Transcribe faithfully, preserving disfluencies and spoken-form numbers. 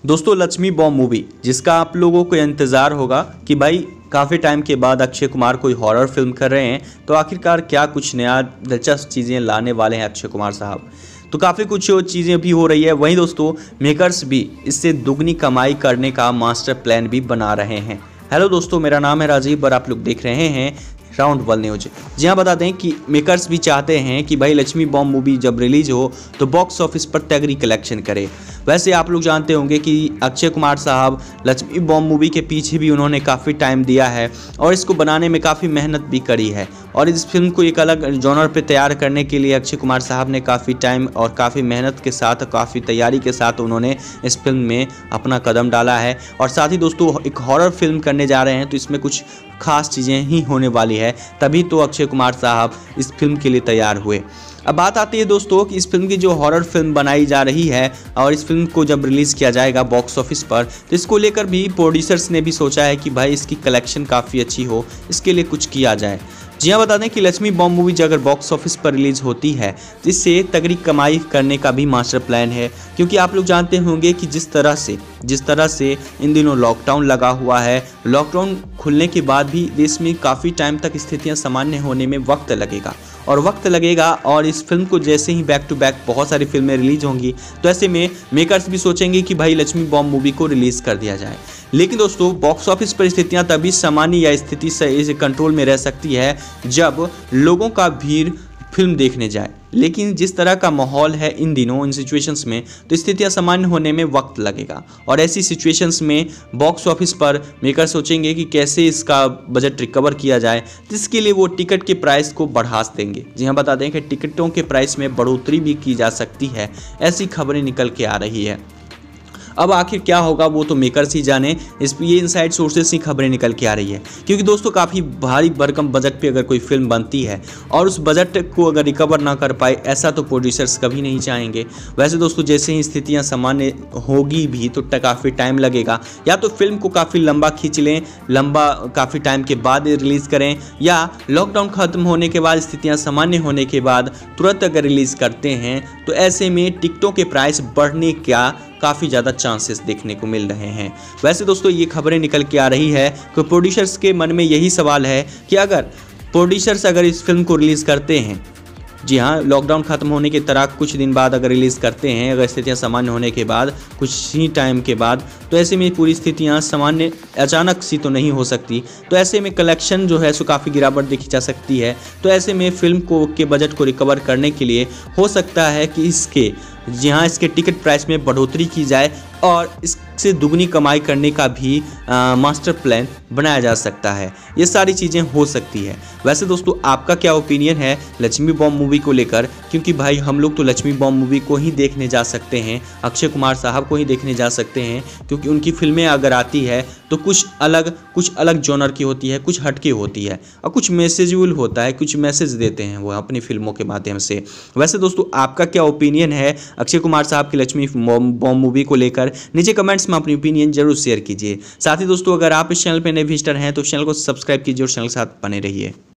दोस्तों Lakshmi bomb movie जिसका आप लोगों को इंतज़ार होगा कि भाई काफ़ी टाइम के बाद अक्षय कुमार कोई हॉरर फिल्म कर रहे हैं, तो आखिरकार क्या कुछ नया दिलचस्प चीज़ें लाने वाले हैं अक्षय कुमार साहब। तो काफ़ी कुछ चीज़ें भी हो रही है। वहीं दोस्तों मेकर्स भी इससे दुगनी कमाई करने का मास्टर प्लान भी बना रहे हैं। हेलो दोस्तों, मेरा नाम है राजीव और आप लोग देख रहे हैं राउंड वन न्यूज। जी हाँ, बता दें कि मेकर्स भी चाहते हैं कि भाई लक्ष्मी बॉम्ब मूवी जब रिलीज हो तो बॉक्स ऑफिस पर तगड़ी कलेक्शन करे। वैसे आप लोग जानते होंगे कि अक्षय कुमार साहब लक्ष्मी बॉम्ब मूवी के पीछे भी उन्होंने काफ़ी टाइम दिया है और इसको बनाने में काफ़ी मेहनत भी करी है, और इस फिल्म को एक अलग जॉनर पे तैयार करने के लिए अक्षय कुमार साहब ने काफ़ी टाइम और काफ़ी मेहनत के साथ, काफ़ी तैयारी के साथ उन्होंने इस फिल्म में अपना कदम डाला है। और साथ ही दोस्तों एक हॉरर फिल्म करने जा रहे हैं तो इसमें कुछ खास चीज़ें ही होने वाली है, तभी तो अक्षय कुमार साहब इस फिल्म के लिए तैयार हुए। अब बात आती है दोस्तों कि इस फिल्म की जो हॉरर फिल्म बनाई जा रही है और इस फिल्म को जब रिलीज़ किया जाएगा बॉक्स ऑफिस पर, तो इसको लेकर भी प्रोड्यूसर्स ने भी सोचा है कि भाई इसकी कलेक्शन काफ़ी अच्छी हो, इसके लिए कुछ किया जाए। जी हाँ, बता दें कि लक्ष्मी बॉम्ब मूवी अगर बॉक्स ऑफिस पर रिलीज़ होती है तो इससे तगड़ी कमाई करने का भी मास्टर प्लान है, क्योंकि आप लोग जानते होंगे कि जिस तरह से जिस तरह से इन दिनों लॉकडाउन लगा हुआ है, लॉकडाउन खुलने के बाद भी देश में काफ़ी टाइम तक स्थितियाँ सामान्य होने में वक्त लगेगा और वक्त लगेगा और इस फिल्म को जैसे ही बैक टू बैक बहुत सारी फिल्में रिलीज होंगी तो ऐसे में मेकर्स भी सोचेंगे कि भाई लक्ष्मी बॉम्ब मूवी को रिलीज़ कर दिया जाए। लेकिन दोस्तों बॉक्स ऑफिस पर स्थितियां तभी सामान्य या स्थिति से कंट्रोल में रह सकती है जब लोगों का भीड़ फिल्म देखने जाए। लेकिन जिस तरह का माहौल है इन दिनों, इन सिचुएशंस में, तो स्थितियां सामान्य होने में वक्त लगेगा और ऐसी सिचुएशंस में बॉक्स ऑफिस पर मेकर सोचेंगे कि कैसे इसका बजट रिकवर किया जाए, जिसके लिए वो टिकट के प्राइस को बढ़ा देंगे। जी हाँ, बता दें कि टिकटों के प्राइस में बढ़ोतरी भी की जा सकती है, ऐसी खबरें निकल के आ रही है। अब आखिर क्या होगा वो तो मेकर्स ही जाने, इस ये इनसाइड सोर्सेस ही खबरें निकल के आ रही है, क्योंकि दोस्तों काफ़ी भारी भरकम बजट पे अगर कोई फिल्म बनती है और उस बजट को अगर रिकवर ना कर पाए, ऐसा तो प्रोड्यूसर्स कभी नहीं चाहेंगे। वैसे दोस्तों जैसे ही स्थितियां सामान्य होगी भी तो काफ़ी टाइम लगेगा, या तो फिल्म को काफ़ी लंबा खींच लें, लंबा काफ़ी टाइम के बाद रिलीज़ करें, या लॉकडाउन ख़त्म होने के बाद, स्थितियाँ सामान्य होने के बाद तुरंत अगर रिलीज़ करते हैं तो ऐसे में टिकटों के प्राइस बढ़ने का काफ़ी ज़्यादा चांसेस देखने को मिल रहे हैं। वैसे दोस्तों ये खबरें निकल के आ रही है कि प्रोड्यूसर्स के मन में यही सवाल है कि अगर प्रोड्यूसर्स अगर इस फिल्म को रिलीज़ करते हैं, जी हाँ, लॉकडाउन ख़त्म होने के तरह कुछ दिन बाद अगर रिलीज़ करते हैं, अगर स्थितियाँ सामान्य होने के बाद, कुछ ही टाइम के बाद, तो ऐसे में पूरी स्थितियाँ सामान्य अचानक सी तो नहीं हो सकती, तो ऐसे में कलेक्शन जो है सो काफ़ी गिरावट देखी जा सकती है। तो ऐसे में फिल्म को के बजट को रिकवर करने के लिए हो सकता है कि इसके जी हाँ इसके टिकट प्राइस में बढ़ोतरी की जाए और इससे दुगनी कमाई करने का भी आ, मास्टर प्लान बनाया जा सकता है। ये सारी चीज़ें हो सकती है। वैसे दोस्तों आपका क्या ओपिनियन है लक्ष्मी बॉम्ब मूवी को लेकर, क्योंकि भाई हम लोग तो लक्ष्मी बॉम्ब मूवी को ही देखने जा सकते हैं, अक्षय कुमार साहब को ही देखने जा सकते हैं, क्योंकि उनकी फिल्में अगर आती है तो कुछ अलग कुछ अलग जॉनर की होती है, कुछ हटके होती है और कुछ मैसेजफुल होता है, कुछ मैसेज देते हैं वो अपनी फिल्मों के माध्यम से। वैसे दोस्तों आपका क्या ओपिनियन है अक्षय कुमार साहब की लक्ष्मी बॉम्ब मूवी को लेकर, नीचे कमेंट्स में अपनी ओपिनियन जरूर शेयर कीजिए। साथ ही दोस्तों अगर आप इस चैनल पर नए विजिटर हैं तो चैनल को सब्सक्राइब कीजिए और चैनल के साथ बने रहिए।